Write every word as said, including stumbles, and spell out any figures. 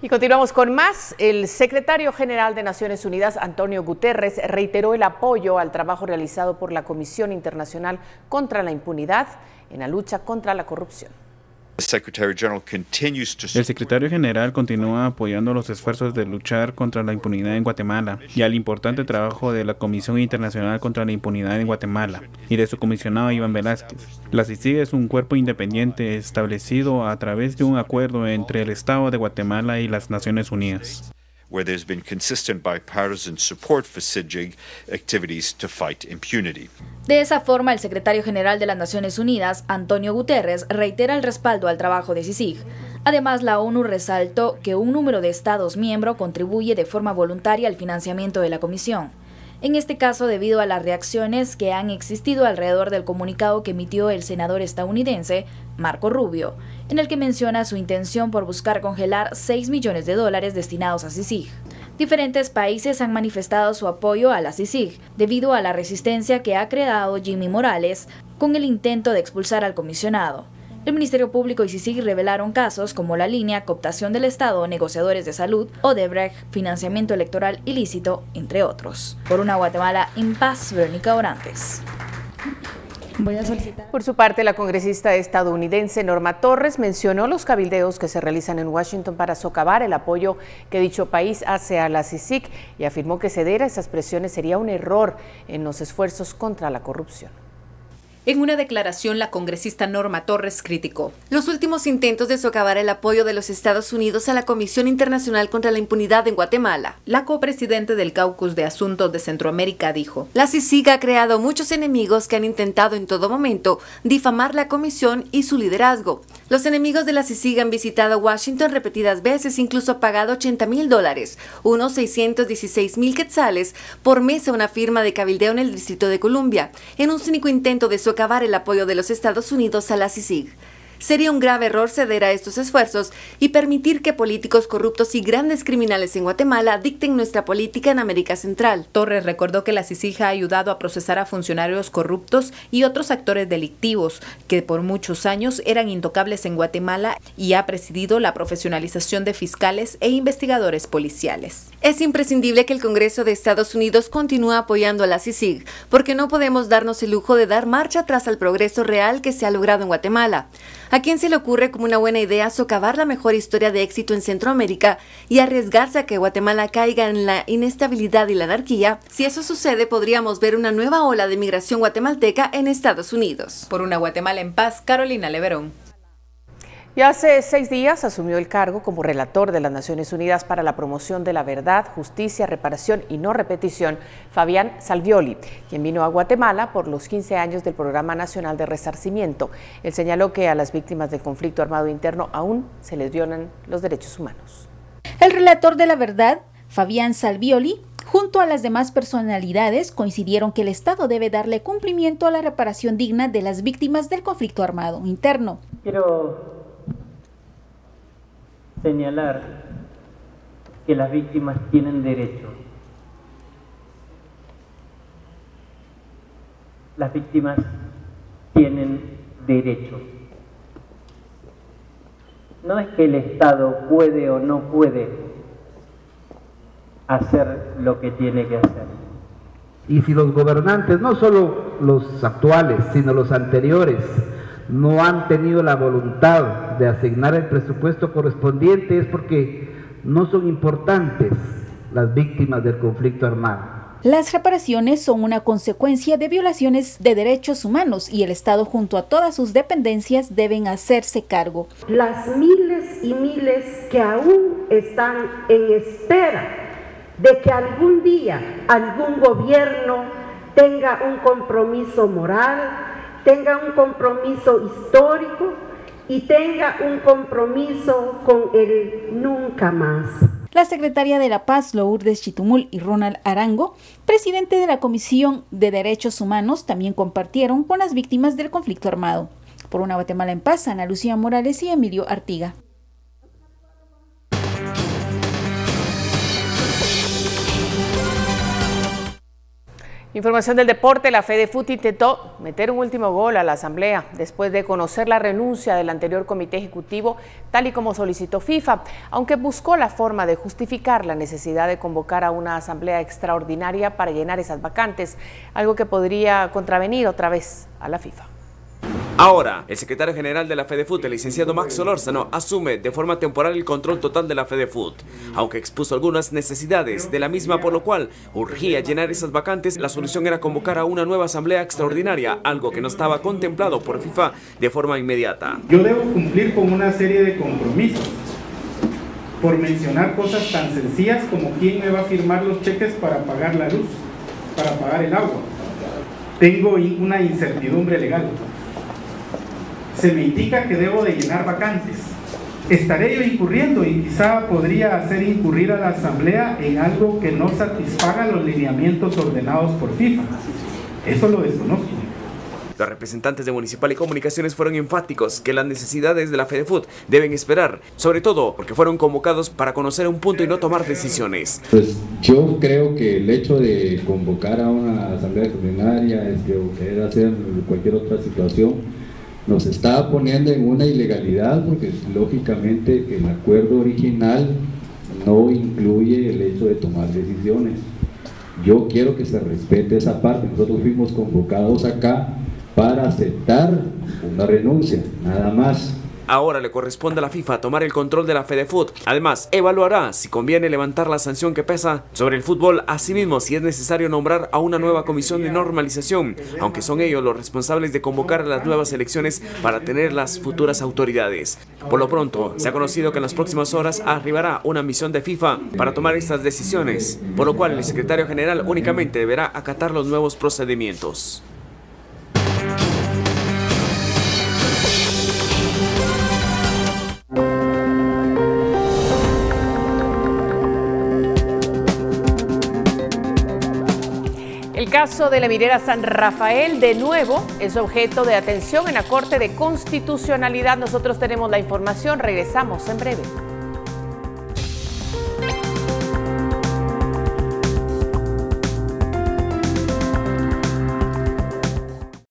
Y continuamos con más. El secretario general de Naciones Unidas, Antonio Guterres, reiteró el apoyo al trabajo realizado por la Comisión Internacional contra la Impunidad en la lucha contra la corrupción. El secretario general continúa apoyando los esfuerzos de luchar contra la impunidad en Guatemala y al importante trabajo de la Comisión Internacional contra la Impunidad en Guatemala y de su comisionado Iván Velázquez. La C I C I G es un cuerpo independiente establecido a través de un acuerdo entre el Estado de Guatemala y las Naciones Unidas, where there's been consistent bipartisan support for C I G I G activities to fight impunity. De esa forma, el secretario general de las Naciones Unidas, Antonio Guterres, reitera el respaldo al trabajo de C I C I G. Además, la ONU resaltó que un número de Estados miembros contribuye de forma voluntaria al financiamiento de la comisión. En este caso, debido a las reacciones que han existido alrededor del comunicado que emitió el senador estadounidense Marco Rubio, en el que menciona su intención por buscar congelar seis millones de dólares destinados a C I C I G. Diferentes países han manifestado su apoyo a la C I C I G debido a la resistencia que ha creado Jimmy Morales con el intento de expulsar al comisionado. El Ministerio Público y C I C I G revelaron casos como la línea cooptación del Estado, negociadores de salud, Odebrecht, financiamiento electoral ilícito, entre otros. Por una Guatemala en paz, Verónica Orantes. Voy a solicitar. Por su parte, la congresista estadounidense Norma Torres mencionó los cabildeos que se realizan en Washington para socavar el apoyo que dicho país hace a la C I C I G y afirmó que ceder a esas presiones sería un error en los esfuerzos contra la corrupción. En una declaración, la congresista Norma Torres criticó los últimos intentos de socavar el apoyo de los Estados Unidos a la Comisión Internacional contra la Impunidad en Guatemala. La copresidente del Caucus de Asuntos de Centroamérica dijo: la C I C I G ha creado muchos enemigos que han intentado en todo momento difamar la comisión y su liderazgo. Los enemigos de la C I C I G han visitado Washington repetidas veces, incluso pagado ochenta mil dólares, unos seiscientos dieciséis mil quetzales, por mes a una firma de cabildeo en el Distrito de Columbia, en un cínico intento de socavar el apoyo de los Estados Unidos a la C I C I G. Sería un grave error ceder a estos esfuerzos y permitir que políticos corruptos y grandes criminales en Guatemala dicten nuestra política en América Central. Torres recordó que la C I C I G ha ayudado a procesar a funcionarios corruptos y otros actores delictivos que por muchos años eran intocables en Guatemala y ha presidido la profesionalización de fiscales e investigadores policiales. Es imprescindible que el Congreso de Estados Unidos continúe apoyando a la C I C I G, porque no podemos darnos el lujo de dar marcha atrás al progreso real que se ha logrado en Guatemala. ¿A quién se le ocurre como una buena idea socavar la mejor historia de éxito en Centroamérica y arriesgarse a que Guatemala caiga en la inestabilidad y la anarquía? Si eso sucede, podríamos ver una nueva ola de migración guatemalteca en Estados Unidos. Por una Guatemala en paz, Carolina Leverón. Y hace seis días asumió el cargo como relator de las Naciones Unidas para la promoción de la verdad, justicia, reparación y no repetición, Fabián Salvioli, quien vino a Guatemala por los quince años del Programa Nacional de Resarcimiento. Él señaló que a las víctimas del conflicto armado interno aún se les violan los derechos humanos. El relator de la verdad, Fabián Salvioli, junto a las demás personalidades, coincidieron que el Estado debe darle cumplimiento a la reparación digna de las víctimas del conflicto armado interno. Quiero señalar que las víctimas tienen derecho. Las víctimas tienen derecho. No es que el Estado puede o no puede hacer lo que tiene que hacer. Y si los gobernantes, no solo los actuales, sino los anteriores, no han tenido la voluntad de asignar el presupuesto correspondiente, es porque no son importantes las víctimas del conflicto armado. Las reparaciones son una consecuencia de violaciones de derechos humanos y el Estado junto a todas sus dependencias deben hacerse cargo. Las miles y miles que aún están en espera de que algún día algún gobierno tenga un compromiso moral, tenga un compromiso histórico y tenga un compromiso con el nunca más. La secretaria de la Paz, Lourdes Chitumul, y Ronald Arango, presidente de la Comisión de Derechos Humanos, también compartieron con las víctimas del conflicto armado. Por una Guatemala en paz, Ana Lucía Morales y Emilio Artiga. Información del deporte, la FEDEFUT intentó meter un último gol a la Asamblea después de conocer la renuncia del anterior comité ejecutivo, tal y como solicitó FIFA, aunque buscó la forma de justificar la necesidad de convocar a una asamblea extraordinaria para llenar esas vacantes, algo que podría contravenir otra vez a la FIFA. Ahora, el secretario general de la FEDEFUT, el licenciado Max Solórzano, asume de forma temporal el control total de la FEDEFUT, aunque expuso algunas necesidades de la misma, por lo cual urgía llenar esas vacantes. La solución era convocar a una nueva asamblea extraordinaria, algo que no estaba contemplado por FIFA de forma inmediata. Yo debo cumplir con una serie de compromisos, por mencionar cosas tan sencillas como quién me va a firmar los cheques para pagar la luz, para pagar el agua. Tengo una incertidumbre legal. Se me indica que debo de llenar vacantes. Estaré yo incurriendo y quizá podría hacer incurrir a la Asamblea en algo que no satisfaga los lineamientos ordenados por FIFA. Eso lo desconozco. Los representantes de Municipal y Comunicaciones fueron enfáticos que las necesidades de la FEDEFUT deben esperar, sobre todo porque fueron convocados para conocer un punto y no tomar decisiones. Pues yo creo que el hecho de convocar a una asamblea extraordinaria, este, o querer hacer cualquier otra situación, nos está poniendo en una ilegalidad, porque lógicamente que el acuerdo original no incluye el hecho de tomar decisiones. Yo quiero que se respete esa parte. Nosotros fuimos convocados acá para aceptar una renuncia, nada más. Ahora le corresponde a la FIFA tomar el control de la FEDEFUT. Además, evaluará si conviene levantar la sanción que pesa sobre el fútbol. Asimismo, si es necesario nombrar a una nueva comisión de normalización, aunque son ellos los responsables de convocar a las nuevas elecciones para tener las futuras autoridades. Por lo pronto, se ha conocido que en las próximas horas arribará una misión de FIFA para tomar estas decisiones, por lo cual el secretario general únicamente deberá acatar los nuevos procedimientos. El caso de la minera San Rafael, de nuevo, es objeto de atención en la Corte de Constitucionalidad. Nosotros tenemos la información, regresamos en breve.